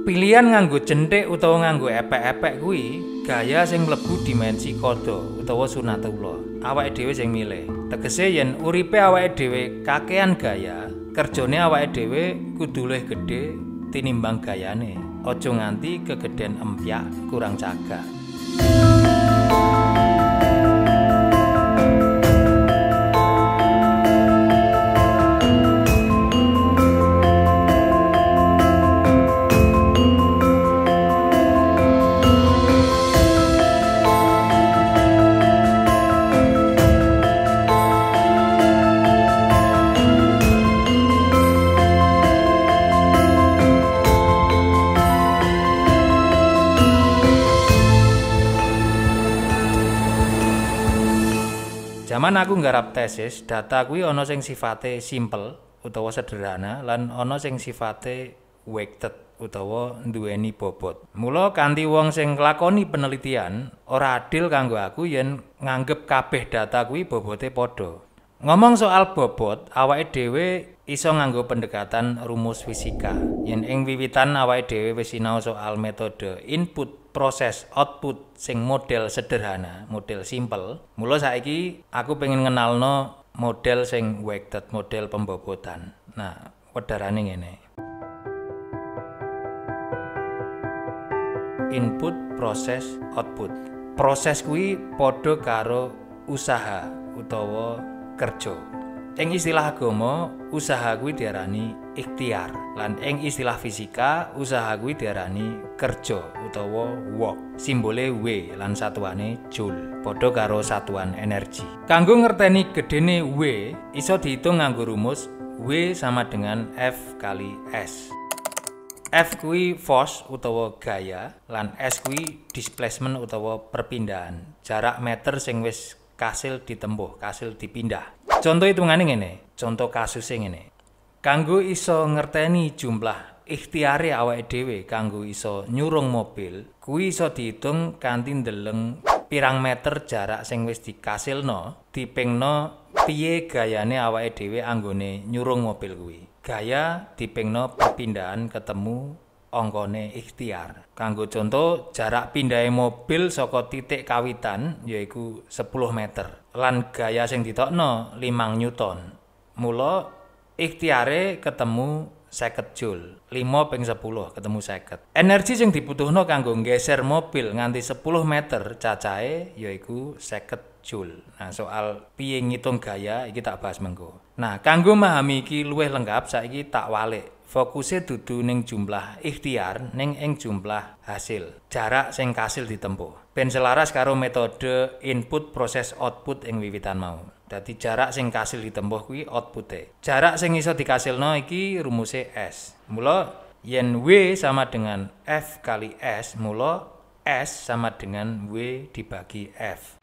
Pilihan nganggo jenthik utawa nganggo epek-epek kuwi gaya sing mlebu dimensi qada utawa sunatullah. Awake dhewe sing milih. Tegese yen uripe awake dhewe kakean gaya, kerjane awake dhewe kudu luwih gedhe tinimbang gayane. Aja nganti kegeden empyak kurang cagak. Zaman aku nggarap tesis, data kuwi ana sing sifate simple utawa sederhana lan ana sing sifate weighted utawa nduweni bobot. Mula kanthi wong sing nglakoni penelitian, ora adil kanggo aku yen nganggep kabeh data kuwi bobote padha. Ngomong soal bobot, awake dhewe iso nganggo pendekatan rumus fisika. Yen ing wiwitan awake dhewe wis sinau soal metode input proses output sing model sederhana, model simple. Mula saiki aku pengen ngenalno model sing weighted, model pembobotan. Nah, wedharane ngene. Input, proses, output. Proses kuwi padha karo usaha utawa kerja. Ing istilah agama, usaha kuwi diarani ikhtiar. Lan ing istilah fisika, usaha kuwi diarani kerja utawa work. Simbole W lan satuane joule, padha karo satuan energi. Kanggo ngerteni gedene W, iso diitung nganggo rumus W sama dengan F kali S. F kuwi force utawa gaya, lan S kuwi displacement utawa perpindahan. Jarak meter sing wis kasil ditempuh, kasil dipindah. Contoh hitungane ngene, contoh kasuse ngene. Kanggo iso ngerteni jumlah ikhtiare awake dhewe kanggo iso nyurung mobil, kuwi iso diitung kanthi ndeleng pirang meter jarak sing wis dikasilno, dipingno piye gayane awake dhewe anggone nyurung mobil kuwi. Gaya dipingno perpindahan ketemu angkane ikhtiar. Kanggo contoh, jarak pindahe mobil saka titik kawitan yaiku 10 meter. Lan gaya sing ditokno 5 Newton. Mula ikhtiare ketemu 50 joule. 5 ping 10 ketemu 50. Energi sing dibutuhno kanggo nggeser mobil nganti 10 meter cacahe yaiku 50 joule. Nah, soal piye ngitung gaya iki tak bahas mengko. Nah, kanggo memahami iki luwih lengkap saiki tak walik. Fokuse dudu ning jumlah ikhtiar, ning ing jumlah hasil. Jarak sing kasil ditempuh. Ben selaras karo metode input proses output ing wiwitan mau. Dadi jarak sing kasil ditempuh kuwi outpute. Jarak sing iso dikasilno iki rumuse S. Mula yen W sama dengan F kali S, mula S sama dengan W dibagi F.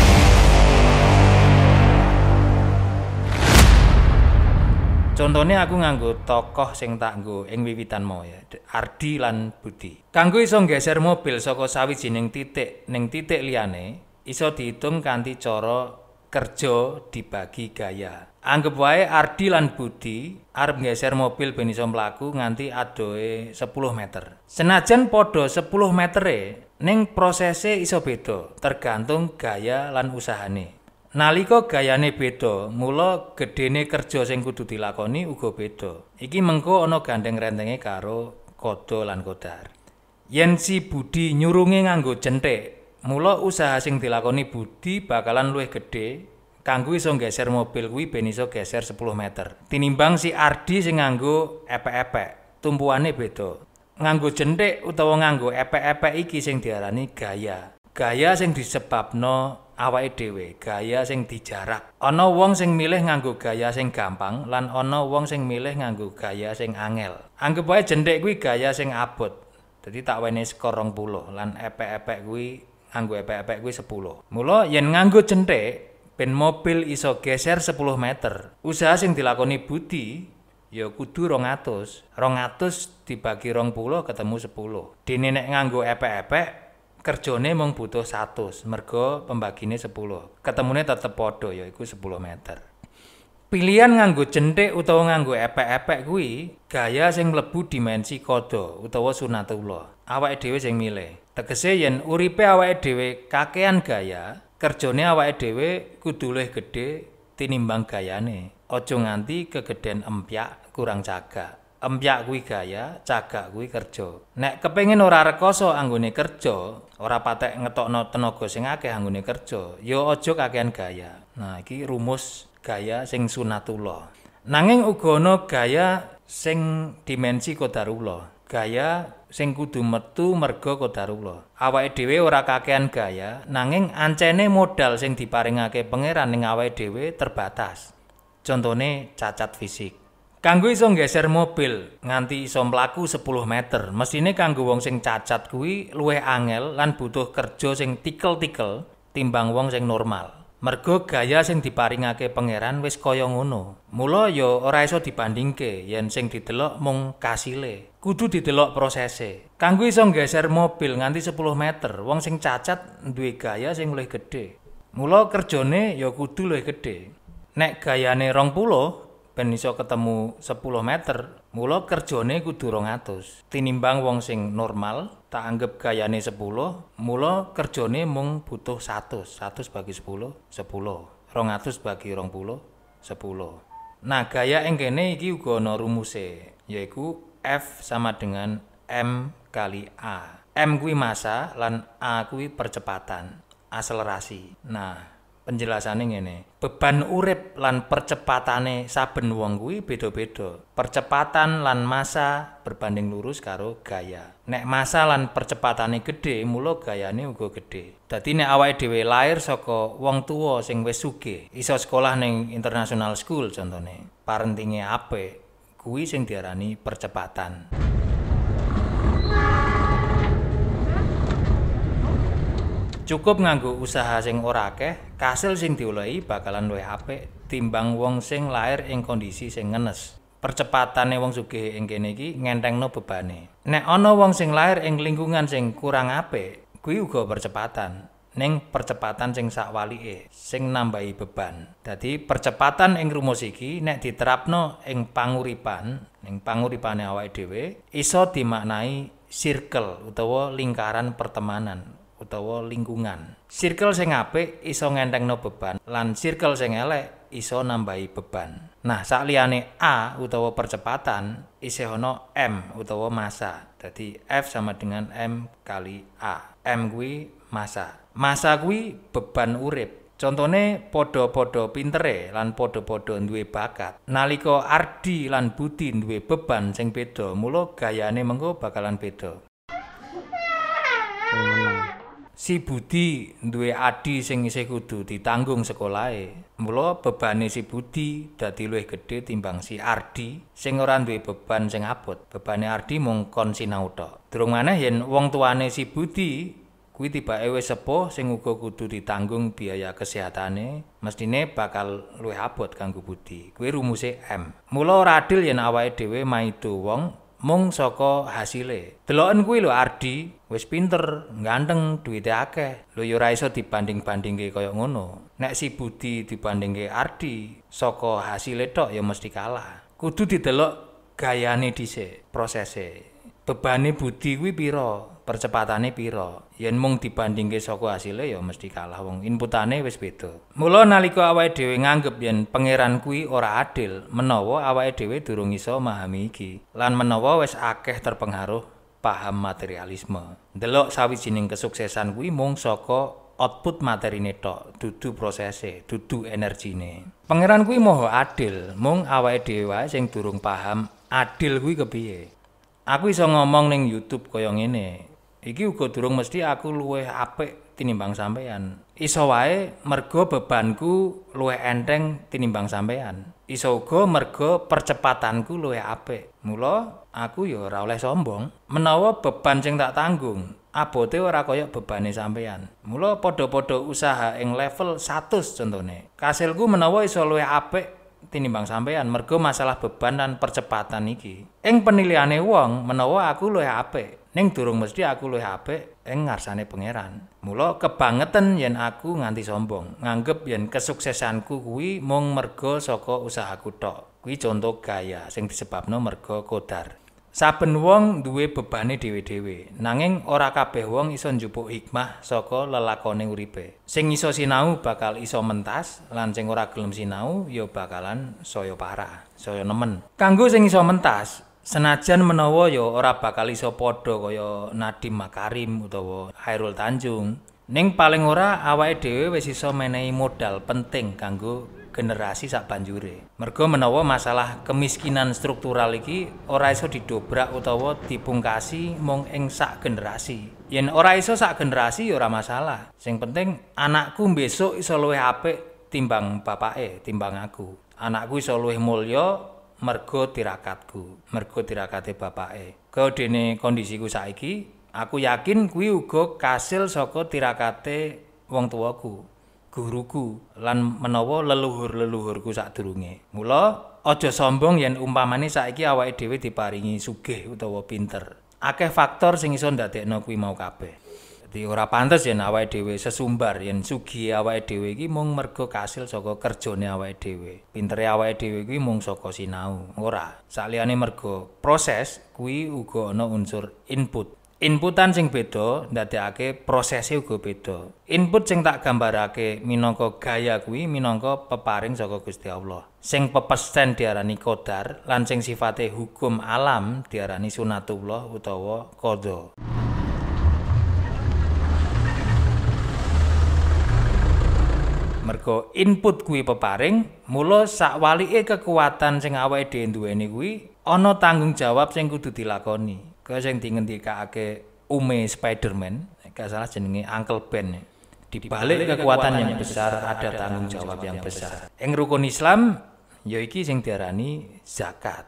Contohnya aku nganggo tokoh sing tak nggo ing wiwitan mau ya, Ardi lan Budi. Kanggo iso nggeser mobil saka sawijining titik ning titik liyane, iso diitung kanthi cara kerja dibagi gaya. Anggep wae Ardi lan Budi arep nggeser mobil ben iso mlaku nganti adohe 10 meter. Senajan padha 10 metere, ning prosese iso beda tergantung gaya lan usahane. Nalika gayane beda, mula gedene kerja sing kudu dilakoni uga beda. Iki mengko ana gandeng rentenge karo qada lan qadar. Yen si Budi nyurunge nganggo jenthik, mula usaha sing dilakoni Budi bakalan luwih gedhe kanggo iso nggeser mobil kuwi ben iso geser 10 meter. Tinimbang si Ardi sing nganggo epek-epek, tumpuane beda. Nganggo jenthik utawa nganggo epek-epek iki sing diarani gaya. Gaya sing disebabno awake dhewe, gaya sing dijarak. Ana wong sing milih nganggo gaya sing gampang lan ana wong sing milih nganggo gaya sing angel. Anggep wae jenthik kuwi gaya sing abot. Dadi tak wene skor 20 lan epek-epek kuwi nganggo epek-epek kuwi 10. Mula yen nganggo jenthik ben mobil iso geser 10 meter. Usaha sing dilakoni Budi ya kudu 200. 200 dibagi 20 ketemu 10. Dene nek nganggo epek-epek kerjane mung butuh 100, mergo pembagine 10. Ketemune tetep padha yaiku 10 meter. Pilihan nganggo jenthik utawa nganggo epek-epek kuwi gaya sing mlebu dimensi qada utawa sunatullah. Awake dhewe sing milih. Tegese yen uripe awake dhewe kakean gaya, kerjane awake dhewe kudu luwih gedhe tinimbang gayane. Aja nganti kegeden empyak kurang cagak. Empyak kuwi gaya, cagak kuwi kerja. Nek kepengin ora rekoso anggone kerja, ora patek ngetokno tenaga sing akeh anggone kerja, ya aja kakean gaya. Nah, iki rumus gaya sing sunatullah. Nanging uga ana gaya sing dimensi qadarullah. Gaya sing kudu metu merga qadarullah. Awake dhewe ora kakean gaya, nanging ancene modal sing diparingake pangeran ning awake dhewe terbatas. Contone cacat fisik. Kanggo iso nggeser mobil nganti iso mlaku 10 meter, mesine kanggo wong sing cacat kuwi luwih angel lan butuh kerja sing tikel-tikel timbang wong sing normal. Mergo gaya sing diparingake pangeran wis kaya ngono. Mula ya ora iso dibandingke yen sing didelok mung kasile. Kudu didelok prosese. Kanggo iso nggeser mobil nganti 10 meter, wong sing cacat duwe gaya sing luwih gedhe. Mula kerjane ya kudu luwih gedhe. Nek gayane 20 ben iso ketemu 10 meter, mula kerjane kudu 200. Tinimbang wong sing normal, tak anggap gayane 10, mula kerjane mung butuh 100. 100 bagi 10, 10. 200 bagi 20, 10. Nah, gaya ing kene iki uga ana rumuse, yaiku F sama dengan M kali A. M kuwi massa lan A kuwi percepatan, akselerasi. Nah, penjelasane ngene. Beban urip lan percepatane saben wong kuwi beda-beda. Percepatan lan massa berbanding lurus karo gaya. Nek massa lan percepatane gedhe, mula gayane uga gedhe. Dadi nek awake dhewe lair saka wong tuwa sing wis sugih, iso sekolah ning international school contone, parentinge apik, kuwi sing diarani percepatan. Cukup nganggo usaha sing ora akeh, kasil sing diolehi bakalan luwih apik timbang wong sing lair ing kondisi sing ngenes. Percepatane wong sugih ing kene iki ngentengno bebane. Nek ana wong sing lair ing lingkungan sing kurang apik, kuwi uga percepatan. Ning percepatan sing sakwalike, sing nambahi beban. Dadi percepatan ing rumus iki nek diterapno ing panguripane awake dhewe, iso dimaknai circle utawa lingkaran pertemanan utawa lingkungan. Circle sing apik iso ngentengno beban lan circle sing elek iso nambahi beban. Nah, sakliyane A utawa percepatan isih ana M utawa massa. Dadi F sama dengan M kali A. M kuwi massa. Massa kuwi beban urip. Contone padha-padha pintere lan padha-padha duwe bakat. Nalika Ardi lan Budi duwe beban sing beda, mula gayane mengko bakalan beda. Si Budi duwe adi sing isih kudu ditanggung sekolahe. Mula bebane si Budi dadi luwih gedhe timbang si Ardi sing ora duwe beban sing abot. Bebane Ardi mung kon sinau tok. Durung maneh yen wong tuane si Budi kuwi tibake wis sepuh sing uga kudu ditanggung biaya kesehatane, mestine bakal luwih abot kanggo Budi. Kuwi rumuse M. Mula ora adil yen awake dhewe maido wong mung saka hasile. Deloken kuwi lho Ardi wis pinter, ganteng, duwite akeh. Lho ya ora iso dibanding-bandingke kaya ngono. Nek si Budi dibandingke Ardi saka hasile tok ya mesti kalah. Kudu didelok gayane dhisik, prosese. Bebane Budi kuwi pira? Percepatane pira? Yen mung dibandingke saka hasile ya mesti kalah wong inputane wis beda. Mula nalika awake dhewe nganggep yen pangeran kuwi ora adil, menawa awake dhewe durung iso memahami iki, lan menawa wis akeh terpengaruh paham materialisme. Ndelok sawijining kesuksesan kuwi mung saka output materine tok, dudu prosese, dudu energine. Pangeran kuwi maha adil, mung awake dhewe wae sing durung paham adil kuwi kepiye. Aku iso ngomong ning YouTube kaya ngene. Iki uga durung mesti aku luwih apik tinimbang sampean. Iso wae merga bebanku luwih enteng tinimbang sampean. Iso uga merga percepatanku luwih apik. Mula aku ya ora oleh sombong. Menawa beban sing tak tanggung abote ora kaya bebane sampean. Mula padha-padha usaha ing level 100 contone. Kasilku menawa iso luwih apik tinimbang sampean merga masalah beban dan percepatan iki. Ing penilaiane wong menawa aku luwih apik, ning durung mesti aku luwih apik ing ngarsane pangeran. Mula kebangetan yen aku nganti sombong, nganggep yen kesuksesanku kuwi mung merga saka usahaku tok. Kuwi contoh gaya sing disebabno merga qadar. Saben wong duwe bebane dhewe-dhewe, nanging ora kabeh wong iso njupuk hikmah saka lelakone uripe. Sing iso sinau bakal iso mentas, lan sing ora gelem sinau ya bakalan saya parah, saya nemen. Kanggo sing iso mentas, senajan menawa ya ora bakal iso padha kaya Nadiem Makarim utawa Chairul Tanjung, ning paling ora awake dhewe wis iso menehi modal penting kanggo generasi sak banjure. Merga menawa masalah kemiskinan struktural iki ora iso didobrak utawa dipungkasi mung ing sak generasi. Yen ora iso sak generasi ya ora masalah. Sing penting anakku besok iso luwih apik timbang bapake, timbang aku. Anakku iso luwih mulya merga tirakatku, merga tirakate bapake. Kaya dene kondisiku saiki, aku yakin kuwi uga kasil saka tirakate wong tuaku, guruku, lan menawa leluhur-leluhurku sadurunge. Mula aja sombong yen umpamane saiki awake dhewe diparingi sugih utawa pinter. Akeh faktor sing iso ndadekno kuwi mau kabeh. Dadi ora pantes yen awake dhewe sesumbar yen sugih awake dhewe iki mung merga kasil saka kerjane awake dhewe. Pintere awake dhewe kuwi mung saka sinau. Ora. Saliyane merga proses kuwi uga ana unsur input. Inputan sing beda ndadekake prosese uga beda. Input sing tak gambarake minangka gaya kuwi minangka peparing saka Gusti Allah. Sing pepesen diarani qadar lan sing sifate hukum alam diarani sunatullah utawa qadha. Merga input kuwi peparing, mula sakwalike kekuatan sing awake dhewe duweni kuwi ana tanggung jawab sing kudu dilakoni. Kaya sing dingendikake Ume Spiderman, gak salah jenenge Uncle Ben. Di balik kekuatan yang besar ada tanggung jawab yang besar. Ing rukun Islam ya iki sing diarani zakat.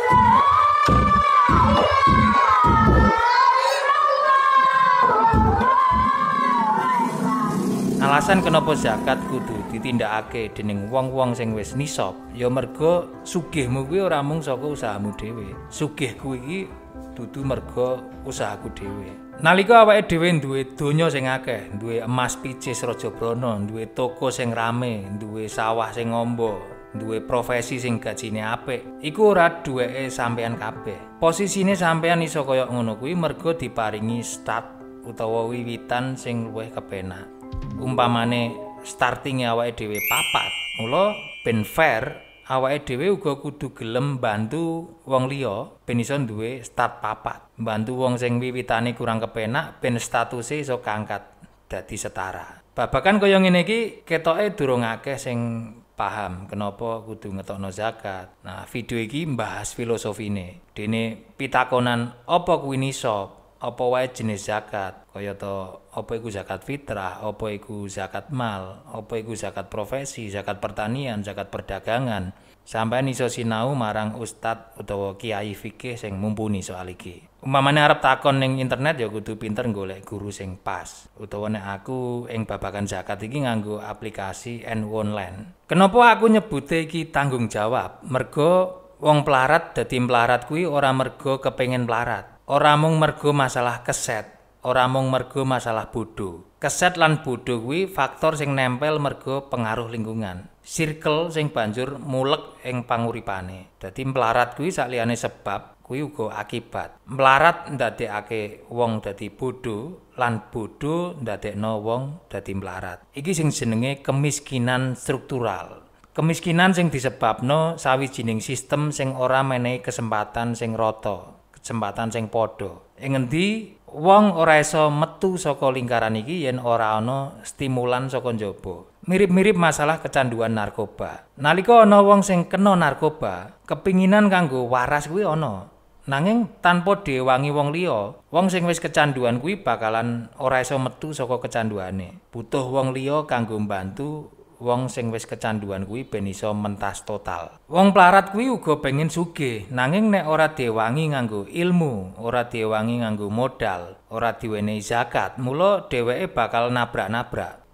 Alasan kenapa zakat kudu ditindakake dening wong-wong sing wis nisab ya merga sugihmu kuwi ora mung saka usahamu dhewe. Sugihku iki dudu merga usahaku dhewe. Nalika awake dhewe duwe donya sing akeh, duwe emas picis Rajabrana, duwe toko sing rame, duwe sawah sing amba, duwe profesi sing gajine apik, iku ora duweke sampean kabeh. Posisine sampean iso kaya ngono kuwi merga diparingi start utawa wiwitan sing luwih kepenak. Umpamane startinge awake dhewe 4, mula ben fair awake dhewe uga kudu gelem bantu wong liya ben iso duwe start 4. Bantu wong sing wiwitane kurang kepenak ben statuse iso kaangkat dadi setara. Babagan kaya ngene iki ketoke durung akeh sing paham kenapa kudu ngetokno zakat. Nah, video iki mbahas filosofine. Dene pitakonan apa kuwi nisab? Apa wae jenis zakat, kaya to apa iku zakat fitrah, apa iku zakat mal, apa iku zakat profesi, zakat pertanian, zakat perdagangan. Sampeyan iso sinau marang ustad utawa kiai fikih sing mumpuni soal iki. Umpamane arep takon ning internet ya kudu pinter golek guru sing pas. Utawa nek aku ing babagan zakat iki nganggo aplikasi N-Online. Kenapa aku nyebute iki tanggung jawab? Merga wong pelarat dadi melarat kuwi ora merga kepengin melarat. Ora mung merga masalah keset, ora mung merga masalah bodho. Keset lan bodho kuwi faktor sing nempel merga pengaruh lingkungan. Circle sing banjur mulek ing panguripane. Dadi melarat kuwi sakliyane sebab kuwi uga akibat. Melarat ndadekake wong dadi bodho lan bodho ndadekno wong dadi melarat. Iki sing jenenge kemiskinan struktural. Kemiskinan sing disebabno sawijining sistem sing ora menehi kesempatan sing rata. Kesempatan sing padha. Ing ngendi wong ora iso metu saka lingkaran iki yen ora ana stimulan saka njaba. Mirip-mirip masalah kecanduan narkoba. Nalika ana wong sing kena narkoba, kepinginan kanggo waras kuwi ana. Nanging tanpa diwangi wong liya, wong sing wis kecanduan kuwi bakalan ora iso metu saka kecanduane. Butuh wong liya kanggo mbantu wong sing wis kecanduan kuwi ben iso mentas total. Wong pelarat kuwi uga pengen sugih, nanging nek ora diwangi nganggo ilmu, ora diwangi nganggo modal, ora diwenehi zakat, mula dheweke bakal nabrak-nabrak.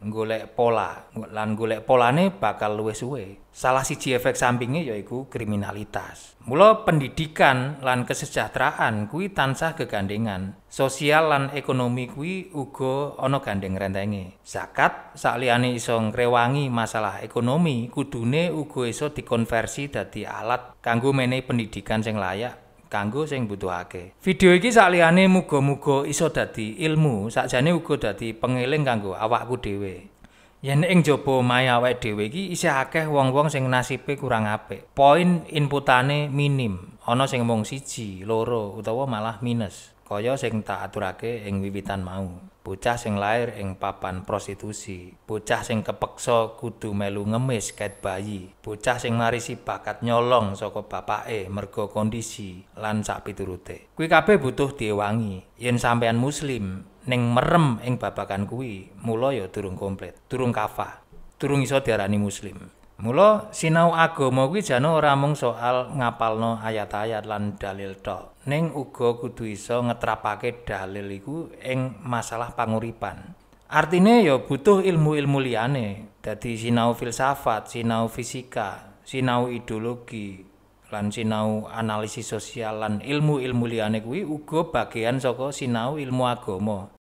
golek pola. Lan golek polane bakal luwih suwe. Salah siji efek sampinge yaiku kriminalitas. Mula pendidikan lan kesejahteraan kuwi tansah gegandengan. Sosial lan ekonomi kuwi uga ana gandeng rentenge. Zakat sakliyane iso ngrewangi masalah ekonomi, kudune uga iso dikonversi dadi alat kanggo menehi pendidikan sing layak kanggo sing butuhake. Video iki sakliyane muga-muga iso dadi ilmu, sakjane uga dadi pengeling kanggo awakku dhewe. Yen ing jaba omahe awake dhewe iki isih akeh wong-wong sing nasibe kurang apik. Poin inputane minim, ana sing mung 1, 2 utawa malah minus. Kaya sing tak aturake ing wiwitan mau. Bocah sing lair ing papan prostitusi, bocah sing kepeksa kudu melu ngemis ket bayi, bocah sing marisi bakat nyolong saka bapake merga kondisi lan sak piturute. Kuwi kabeh butuh diewangi. Yen sampean muslim ning merem ing babagan kuwi, mula ya durung komplit, durung kafah, durung iso diarani muslim. Mula sinau agama kuwi jane ora mung soal ngapalno ayat-ayat lan dalil tok, ning uga kudu iso ngetrapake dalil iku ing masalah panguripan. Artine ya butuh ilmu-ilmu liyane, dadi sinau filsafat, sinau fisika, sinau ideologi, lan sinau analisis sosial lan ilmu-ilmu liyane kuwi uga bagian saka sinau ilmu agama.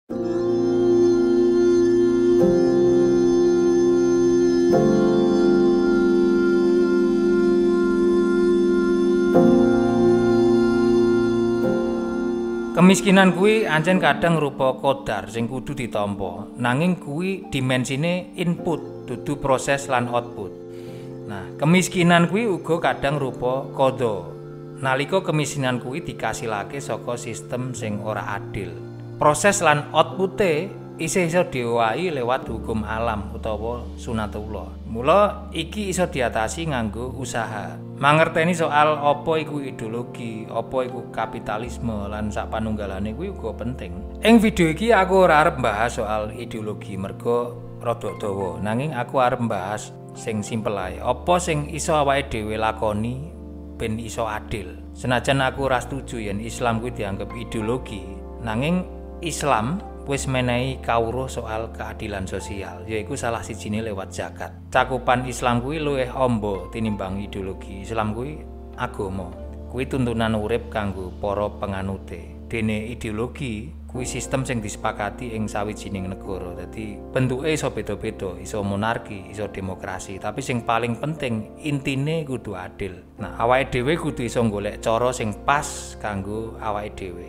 Kemiskinan kuwi ancen kadang rupa kodar sing kudu ditampa, nanging kuwi dimensine input dudu proses lan output. Nah, kemiskinan kuwi uga kadang rupa qadha. Nalika kemiskinan kuwi dikasilake saka sistem sing ora adil. Proses lan outpute isih iso diowahi lewat hukum alam utawa sunatullah. Mula iki iso diatasi nganggo usaha. Mangerteni soal apa iku ideologi, apa iku kapitalisme lan sapanunggalane kuwi uga penting. Ing video iki aku ora arep mbahas soal ideologi merga rada dawa, nanging aku arep mbahas sing simpel ae. Apa sing iso awake dhewe lakoni ben iso adil. Senajan aku ora setuju yen Islam kuwi dianggep ideologi, nanging Islam wis menehi kawruh soal keadilan sosial, yaiku salah sijine lewat zakat. Cakupan Islam kuwi luwih amba tinimbang ideologi. Islam kuwi agama, kuwi tuntunan urip kanggo para penganute. Dene ideologi kuwi sistem sing disepakati ing sawijining negara. Dadi bentuke iso beda-beda, iso monarki, iso demokrasi, tapi sing paling penting intine kudu adil. Nah, awake dhewe kudu iso golek cara sing pas kanggo awake dhewe.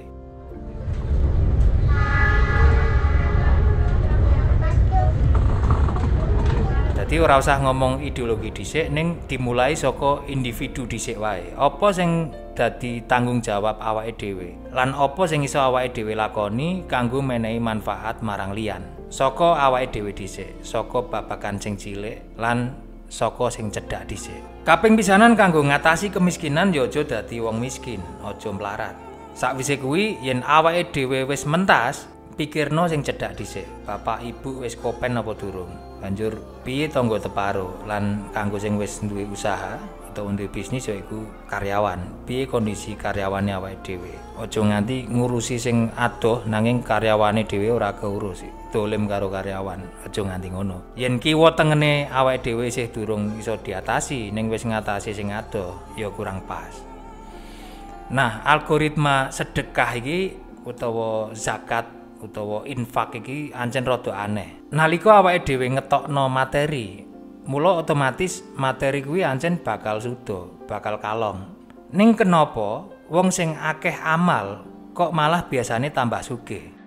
Jadi ora usah ngomong ideologi dhisik, ning dimulai saka individu dhisik wae. Apa sing dadi tanggung jawab awake dhewe? Lan apa sing iso awake dhewe lakoni kanggo menehi manfaat marang liyan? Saka awake dhewe dhisik, saka babagan sing cilik lan saka sing cedhak dhisik. Kaping pisanan kanggo ngatasi kemiskinan ya aja dadi wong miskin, aja mlarat. Sakwise kuwi yen awake dhewe wis mentas, pikirno sing cedhak dhisik. Bapak ibu wis kopen apa durung? Banjur piye tangga teparo lan kanggo sing wis duwe usaha utawa duwe bisnis yaiku karyawan. Piye kondisi karyawane awake dhewe? Aja nganti ngurusi sing adoh nanging karyawane dhewe ora keurus. Dolim karo karyawan. Aja nganti ngono. Yen kiwa tengene awake dhewe isih durung iso diatasi ning wis ngatasi sing adoh, ya kurang pas. Nah, algoritma sedekah iki utawa zakat utawa infak iki ancen rada aneh. Nalika awake dhewe ngetokno materi, mula otomatis materi kuwi ancen bakal suda, bakal kalong. Ning kenapa wong sing akeh amal kok malah biasane tambah sugih?